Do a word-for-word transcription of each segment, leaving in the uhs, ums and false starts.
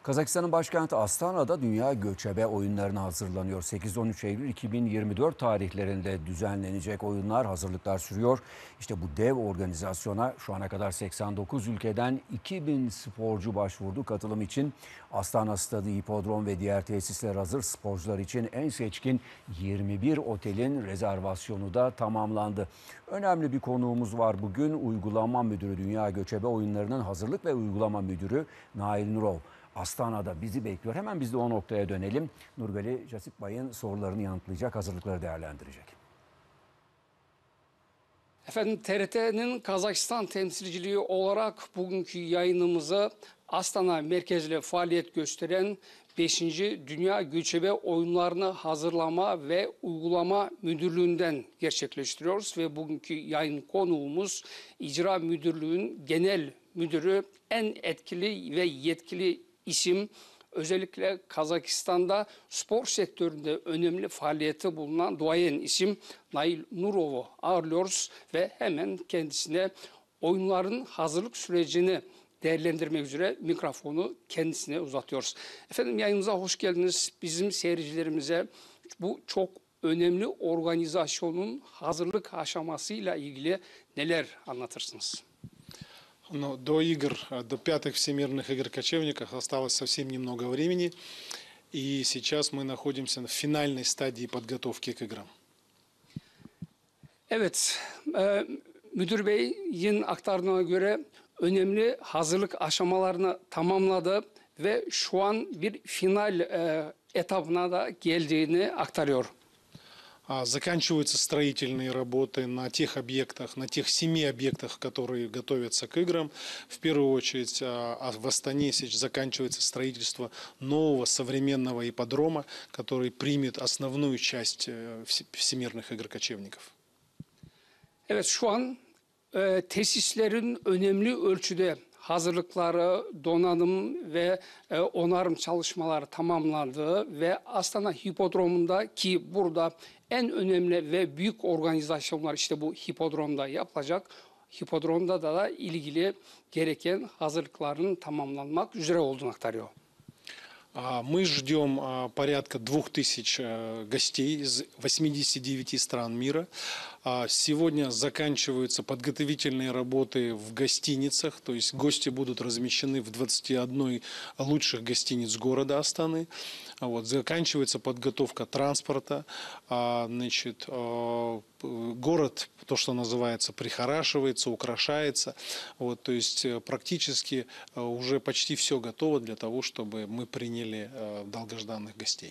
Kazakistan'ın başkenti Astana'da Dünya Göçebe Oyunları'na hazırlanıyor. sekiz on üç Eylül iki bin yirmi dört tarihlerinde düzenlenecek oyunlar, hazırlıklar sürüyor. İşte bu dev organizasyona şu ana kadar seksen dokuz ülkeden iki bin sporcu başvurdu katılım için. Astana Stadı, hipodrom ve diğer tesisler hazır. Sporcular için en seçkin yirmi bir otelin rezervasyonu da tamamlandı. Önemli bir konuğumuz var bugün. Uygulama Müdürü, Dünya Göçebe Oyunları'nın Hazırlık ve Uygulama Müdürü Nail Nurov. Astana'da bizi bekliyor. Hemen biz de o noktaya dönelim. Nurgali Casipbay'ın sorularını yanıtlayacak, hazırlıkları değerlendirecek. Efendim, T R T'nin Kazakistan temsilciliği olarak bugünkü yayınımızı Astana merkezli faaliyet gösteren beşinci Dünya Göçebe Oyunlarını Hazırlama ve Uygulama Müdürlüğü'nden gerçekleştiriyoruz. Ve bugünkü yayın konuğumuz İcra Müdürlüğü'nün Genel Müdürü, en etkili ve yetkili isim, özellikle Kazakistan'da spor sektöründe önemli faaliyeti bulunan duayen isim Nail Nurov'u ağırlıyoruz ve hemen kendisine oyunların hazırlık sürecini değerlendirmek üzere mikrofonu kendisine uzatıyoruz. Efendim, yayınımıza hoş geldiniz. Bizim seyircilerimize bu çok önemli organizasyonun hazırlık aşamasıyla ilgili neler anlatırsınız? Но до игр, до пятых всемирных игр кочевников осталось совсем немного времени, и сейчас мы находимся в финальной стадии подготовки к играм. Evet, e, Müdür Bey'in aktardığına göre önemli hazırlık aşamalarını tamamladı ve şu an bir final e, etapına da geldiğini aktarıyor. Заканчиваются строительные работы на тех объектах, на тех семи объектах, которые готовятся к играм. В первую очередь в Астане сейчас заканчивается строительство нового современного ипподрома, который примет основную часть всемирных игр кочевников. Evet, şu an e, tesislerin önemli ölçüde hazırlıkları, donanım ve e, onarım çalışmaları tamamlandı ve Astana Hipodromu'nda, ki burada en önemli ve büyük organizasyonlar işte bu hipodromda yapılacak. Hipodromda da, da ilgili gereken hazırlıkların tamamlanmak üzere olduğunu aktarıyor. Мы ждем порядка двух тысяч гостей из восьмидесяти девяти стран мира. Сегодня заканчиваются подготовительные работы в гостиницах, то есть гости будут размещены в двадцати одной лучших гостиниц города Астаны. Вот, заканчивается подготовка транспорта, значит, город, то, что называется, прихорашивается, украшается. Вот, то есть практически уже почти все готово для того, чтобы мы приняли долгожданных гостей.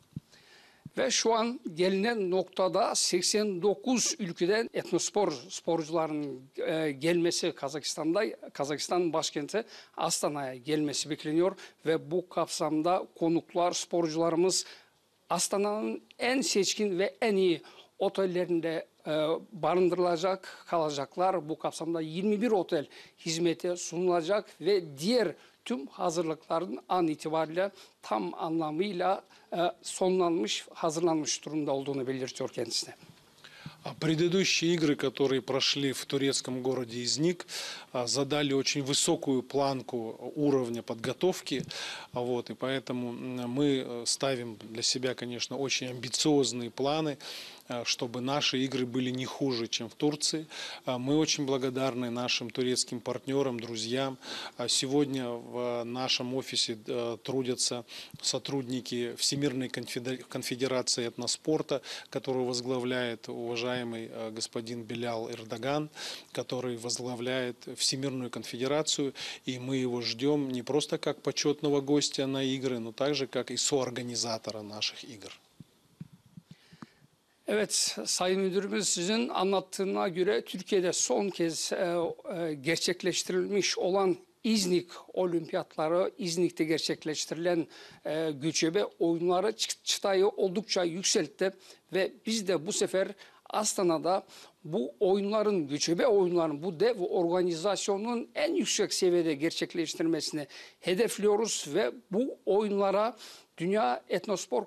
Ve şu an gelinen noktada seksen dokuz ülkeden etnospor sporcuların e, gelmesi Kazakistan'da, Kazakistan başkenti Astana'ya gelmesi bekleniyor ve bu kapsamda konuklar, sporcularımız Astana'nın en seçkin ve en iyi otellerinde e, barındırılacak, kalacaklar. Bu kapsamda yirmi bir otel hizmete sunulacak ve diğer tüm hazırlıkların an itibariyle tam anlamıyla e, sonlanmış, hazırlanmış durumda olduğunu belirtiyor kendisine. Предыдущие игры, которые прошли в турецком городе Изник, задали очень высокую планку уровня подготовки. Вот, и поэтому мы ставим для себя, конечно, очень амбициозные планы, чтобы наши игры были не хуже, чем в Турции. Мы очень благодарны нашим турецким партнерам, друзьям. Сегодня в нашем офисе трудятся сотрудники Всемирной конфедерации этноспорта, которую возглавляет уважаемый господин Белял Эрдоган, который возглавляет Всемирную конфедерацию. И мы его ждем не просто как почетного гостя на игры, но также как и соорганизатора наших игр. Evet, Sayın Müdürümüz, sizin anlattığına göre Türkiye'de son kez e, e, gerçekleştirilmiş olan İznik Olimpiyatları, İznik'te gerçekleştirilen e, göçebe oyunları çıtayı oldukça yükseltti ve biz de bu sefer Astana'da bu oyunların, göçebe oyunların, bu dev organizasyonun en yüksek seviyede gerçekleştirmesini hedefliyoruz ve bu oyunlara Dünya Etnospor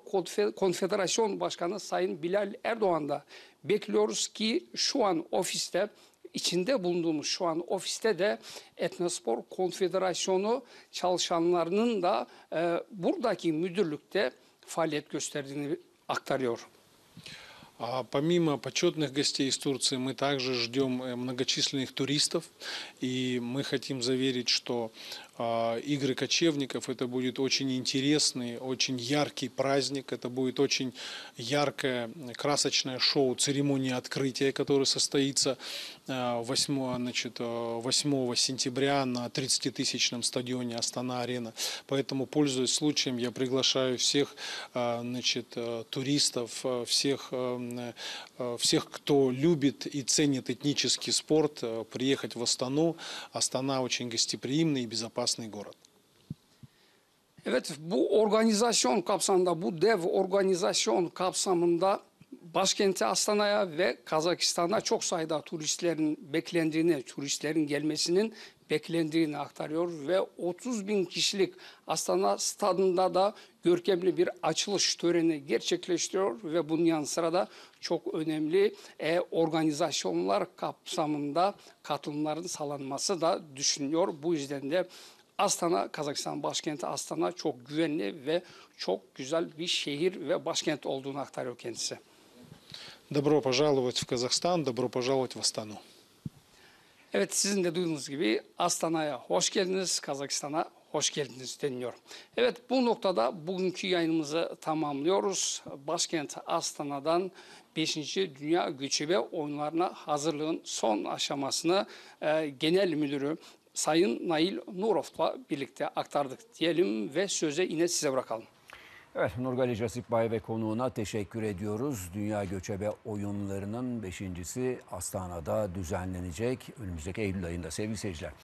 Konfederasyon Başkanı Sayın Bilal Erdoğan'da bekliyoruz ki şu an ofiste içinde bulunduğumuz şu an ofiste de Etnospor Konfederasyonu çalışanlarının da e, buradaki müdürlükte faaliyet gösterdiğini aktarıyor. А помимо почетных гостей из Турции, мы также ждем э, многочисленных туристов. И мы хотим заверить, что а, игры кочевников это будет очень интересный, очень яркий праздник. Это будет очень яркое, красочное шоу, церемония открытия, которое состоится а, восьмого, значит, а, восьмого сентября на тридцатитысячном стадионе Астана-Арена. Поэтому, пользуясь случаем, я приглашаю всех а, значит, а, туристов, а, всех а, всех, кто любит и ценит этнический спорт, приехать в Астану. Астана очень гостеприимный и безопасный город. Evet, bu organizasyon kapsamında, bu dev organizasyon kapsamında başkenti Astana'ya ve Kazakistan'a çok sayıda turistlerin beklendiğini, turistlerin gelmesinin beklendiğini aktarıyor ve otuz bin kişilik Astana stadında da görkemli bir açılış töreni gerçekleştiriyor ve bunun yanı sıra da çok önemli e, organizasyonlar kapsamında katılımların sağlanması da düşünüyor. Bu yüzden de Astana, Kazakistan başkenti Astana çok güvenli ve çok güzel bir şehir ve başkent olduğunu aktarıyor kendisi. Добро пожаловать в Казахстан, добро пожаловать в Астану. Evet, sizin de duyduğunuz gibi Astana'ya hoş geldiniz, Kazakistan'a hoş geldiniz deniliyor. Evet, bu noktada bugünkü yayınımızı tamamlıyoruz. Başkent Astana'dan beşinci. Dünya Göçebe Oyunlarına hazırlığın son aşamasını e, Genel Müdürü Sayın Nail Nurov'la birlikte aktardık diyelim ve söze yine size bırakalım. Evet, Nurgali Casikbay ve konuğuna teşekkür ediyoruz. Dünya Göçebe Oyunları'nın beşincisi Astana'da düzenlenecek önümüzdeki Eylül ayında sevgili seyirciler.